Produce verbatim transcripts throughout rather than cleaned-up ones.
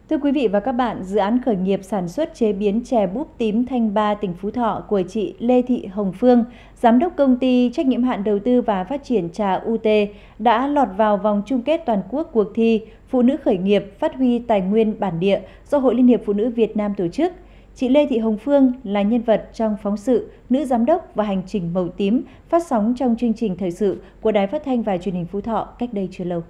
Thưa quý vị và các bạn, dự án khởi nghiệp sản xuất chế biến chè búp tím Thanh Ba, tỉnh Phú Thọ của chị Lê Thị Hồng Phương, Giám đốc công ty trách nhiệm hạn đầu tư và phát triển trà u tê, đã lọt vào vòng chung kết toàn quốc cuộc thi Phụ nữ khởi nghiệp phát huy tài nguyên bản địa do Hội Liên hiệp Phụ nữ Việt Nam tổ chức. Chị Lê Thị Hồng Phương là nhân vật trong phóng sự Nữ Giám đốc và Hành trình màu tím phát sóng trong chương trình thời sự của Đài Phát thanh và Truyền hình Phú Thọ cách đây chưa lâu.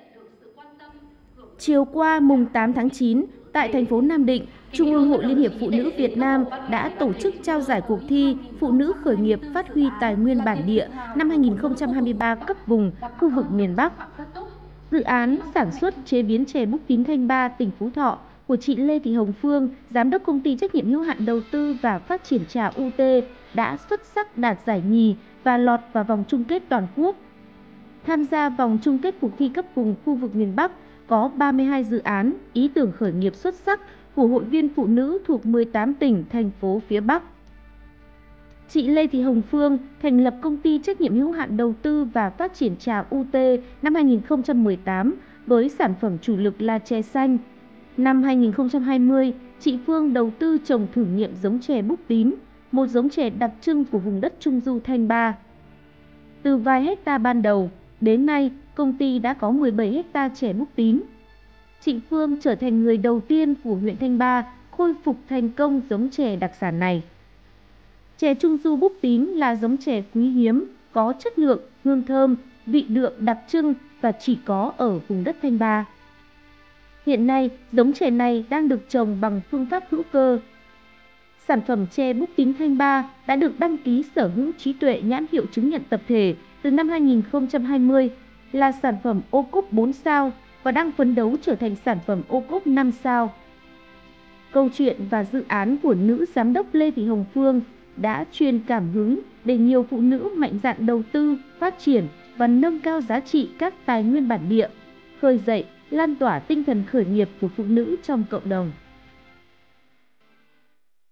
Chiều qua mùng tám tháng chín, tại thành phố Nam Định, Trung ương Hội Liên hiệp Phụ nữ Việt Nam đã tổ chức trao giải cuộc thi Phụ nữ khởi nghiệp phát huy tài nguyên bản địa năm hai nghìn không trăm hai mươi ba cấp vùng, khu vực miền Bắc. Dự án sản xuất chế biến chè búp tím Thanh Ba, tỉnh Phú Thọ của chị Lê Thị Hồng Phương, Giám đốc công ty trách nhiệm hữu hạn đầu tư và phát triển trà u tê đã xuất sắc đạt giải nhì và lọt vào vòng chung kết toàn quốc. Tham gia vòng chung kết cuộc thi cấp vùng khu vực miền Bắc có ba mươi hai dự án, ý tưởng khởi nghiệp xuất sắc của hội viên phụ nữ thuộc mười tám tỉnh, thành phố phía Bắc. Chị Lê Thị Hồng Phương thành lập công ty trách nhiệm hữu hạn đầu tư và phát triển trà u tê năm hai nghìn không trăm mười tám với sản phẩm chủ lực là chè xanh. Năm hai nghìn không trăm hai mươi, chị Phương đầu tư trồng thử nghiệm giống chè búp tím, một giống chè đặc trưng của vùng đất Trung Du Thanh Ba. Từ vài hecta ban đầu, đến nay công ty đã có mười bảy hecta chè búp tím. Chị Phương trở thành người đầu tiên của huyện Thanh Ba khôi phục thành công giống chè đặc sản này. Chè Trung Du búp tím là giống chè quý hiếm, có chất lượng, hương thơm, vị đượm đặc trưng và chỉ có ở vùng đất Thanh Ba. Hiện nay, giống chè này đang được trồng bằng phương pháp hữu cơ. Sản phẩm chè búp tím Thanh Ba đã được đăng ký sở hữu trí tuệ nhãn hiệu chứng nhận tập thể từ năm hai nghìn không trăm hai mươi, là sản phẩm ô cốp bốn sao và đang phấn đấu trở thành sản phẩm ô cốp năm sao. Câu chuyện và dự án của nữ giám đốc Lê Thị Hồng Phương đã truyền cảm hứng để nhiều phụ nữ mạnh dạn đầu tư, phát triển và nâng cao giá trị các tài nguyên bản địa, khơi dậy, lan tỏa tinh thần khởi nghiệp của phụ nữ trong cộng đồng.